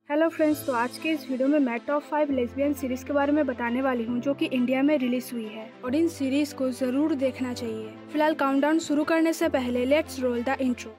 Hello friends, तो आज के इस वीडियो में मैं टॉप 5 लेस्बियन सीरीज के बारे में बताने वाली हूं जो कि इंडिया में रिलीज हुई है और इन सीरीज को जरूर देखना चाहिए। फिलहाल काउंटडाउन शुरू करने से पहले लेट्स रोल द इंट्रो।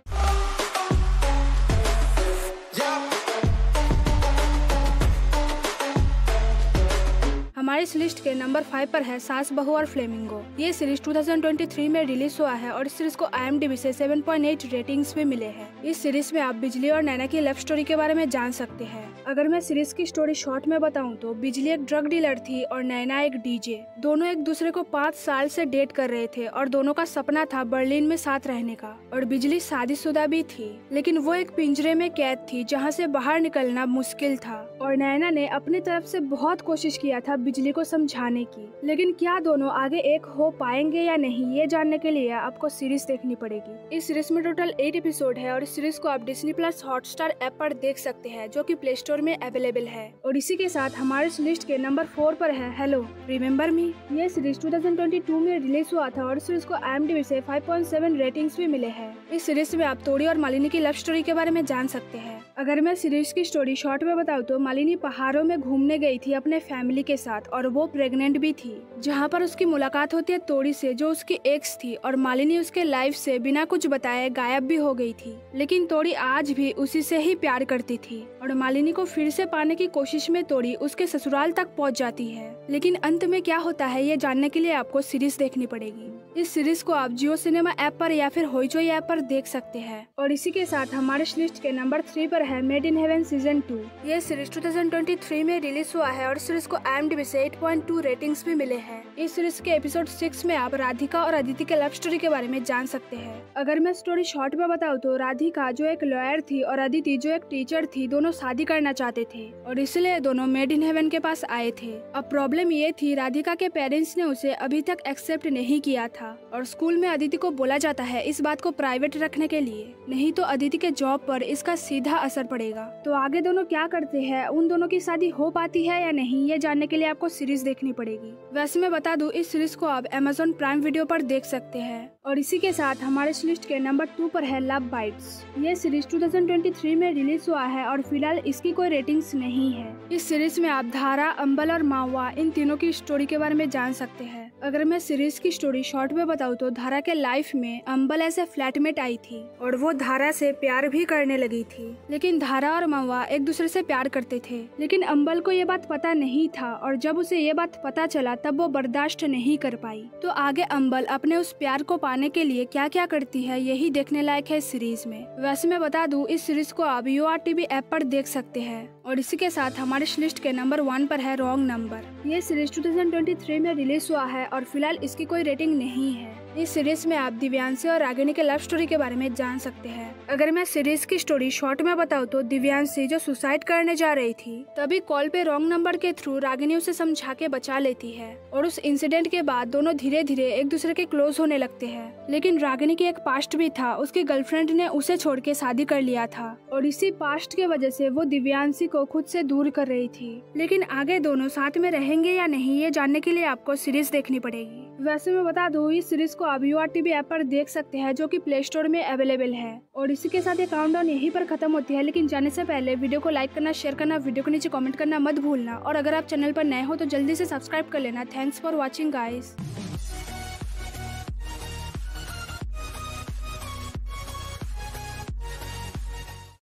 हमारी इस लिस्ट के नंबर 5 पर है सास बहू और फ्लेमिंगो। ये सीरीज 2023 में रिलीज हुआ है और इस सीरीज को IMDb से 7.8 रेटिंग्स भी मिले हैं। इस सीरीज में आप बिजली और नैना की लव स्टोरी के बारे में जान सकते हैं। अगर मैं सीरीज की स्टोरी शॉर्ट में बताऊं तो बिजली एक ड्रग डीलर थी और नैना एक डीजे। दोनों एक दूसरे को 5 साल से डेट कर रहे थे और दोनों का सपना था बर्लिन में साथ रहने का। और बिजली शादीशुदा भी थी, लेकिन वो एक पिंजरे में कैद थी जहाँ से बाहर निकलना मुश्किल था। और नैना ने अपनी तरफ से बहुत कोशिश किया था बिजली को समझाने की, लेकिन क्या दोनों आगे एक हो पाएंगे या नहीं, ये जानने के लिए आपको सीरीज देखनी पड़ेगी। इस सीरीज में टोटल 8 एपिसोड है और इस सीरीज को आप Disney+ हॉटस्टार ऐप पर देख सकते हैं जो कि प्ले स्टोर में अवेलेबल है। और इसी के साथ हमारे इस लिस्ट के नंबर 4 पर है हेलो रिमेम्बर मी। ये सीरीज 2022 में रिलीज हुआ था और इस सीरीज को IMDb से 5.7 रेटिंग्स भी मिले हैं। इस सीरीज में आप तोड़ी और मालिनी की लव स्टोरी के बारे में जान सकते हैं। अगर मैं सीरीज की स्टोरी शॉर्ट में बताऊं तो मालिनी पहाड़ों में घूमने गई थी अपने फैमिली के साथ और वो प्रेग्नेंट भी थी, जहां पर उसकी मुलाकात होती है तोड़ी से जो उसकी एक्स थी। और मालिनी उसके लाइफ से बिना कुछ बताए गायब भी हो गई थी, लेकिन तोड़ी आज भी उसी से ही प्यार करती थी। और मालिनी को फिर से पाने की कोशिश में तोड़ी उसके ससुराल तक पहुंच जाती है, लेकिन अंत में क्या होता है ये जानने के लिए आपको सीरीज देखनी पड़ेगी। इस सीरीज को आप जियो सिनेमा ऐप पर या फिर होइचोई ऐप पर देख सकते हैं। और इसी के साथ हमारे लिस्ट के नंबर 3 पर है मेड इन हेवन सीजन 2। ये सीरीज 2023 में रिलीज हुआ है और सीरीज को IMDb से 8.2 रेटिंग्स भी मिले हैं। इस सीरीज के एपिसोड 6 में आप राधिका और अदिति के लव स्टोरी के बारे में जान सकते हैं। अगर मैं स्टोरी शॉर्ट में बताऊं तो राधिका जो एक लॉयर थी और अदिति जो एक टीचर थी, दोनों शादी करना चाहते थे और इसलिए दोनों मेड इन हेवन के पास आए थे। अब प्रॉब्लम ये थी, राधिका के पेरेंट्स ने उसे अभी तक एक्सेप्ट नहीं किया था और स्कूल में अदिति को बोला जाता है इस बात को प्राइवेट रखने के लिए, नहीं तो अदिति के जॉब पर इसका सीधा असर पड़ेगा। तो आगे दोनों क्या करते हैं, उन दोनों की शादी हो पाती है या नहीं, ये जानने के लिए आपको सीरीज देखनी पड़ेगी। वैसे मैं बता दूं इस सीरीज को आप Amazon प्राइम वीडियो पर देख सकते हैं। और इसी के साथ हमारे इस लिस्ट के नंबर 2 पर है लव बाइट्स। ये सीरीज 2023 में रिलीज हुआ है और फिलहाल इसकी कोई रेटिंग्स नहीं है। इस सीरीज में आप धारा, अंबल और मावा इन तीनों की स्टोरी के बारे में जान सकते हैं। अगर मैं सीरीज की स्टोरी शॉर्ट में बताऊं तो धारा के लाइफ में अंबल ऐसे फ्लैटमेट आई थी और वो धारा से प्यार भी करने लगी थी, लेकिन धारा और मावा एक दूसरे से प्यार करते थे, लेकिन अंबल को ये बात पता नहीं था और जब उसे ये बात पता चला तब वो बर्दाश्त नहीं कर पाई। तो आगे अंबल अपने उस प्यार को पाने के लिए क्या क्या करती है यही देखने लायक है इस सीरीज में। वैसे मैं बता दूं इस सीरीज को आप URTV ऐप पर देख सकते हैं। और इसी के साथ हमारे इस लिस्ट के नंबर 1 पर है रॉन्ग नंबर। ये सीरीज 2023 में रिलीज हुआ है और फिलहाल इसकी कोई रेटिंग नहीं है। इस सीरीज में आप दिव्यांशी और रागिनी के लव स्टोरी के बारे में जान सकते हैं। अगर मैं सीरीज की स्टोरी शॉर्ट में बताऊं तो दिव्यांशी जो सुसाइड करने जा रही थी, तभी कॉल पे रॉन्ग नंबर के थ्रू रागिनी उसे समझा के बचा लेती है और उस इंसिडेंट के बाद दोनों धीरे धीरे एक दूसरे के क्लोज होने लगते हैं। लेकिन रागिनी की एक पास्ट भी था, उसकी गर्लफ्रेंड ने उसे छोड़ के शादी कर लिया था और इसी पास्ट के वजह से वो दिव्यांशी को खुद से दूर कर रही थी। लेकिन आगे दोनों साथ में रहेंगे या नहीं, ये जानने के लिए आपको सीरीज देखनी पड़ेगी। वैसे मैं बता दूं इस सीरीज को आप URTV ऐप पर देख सकते हैं जो कि प्ले स्टोर में अवेलेबल है। और इसी के साथ ये काउंटडाउन यहीं पर खत्म होती है, लेकिन जाने से पहले वीडियो को लाइक करना, शेयर करना, वीडियो के नीचे कमेंट करना मत भूलना। और अगर आप चैनल पर नए हो तो जल्दी से सब्सक्राइब कर लेना। Thanks for watching guys.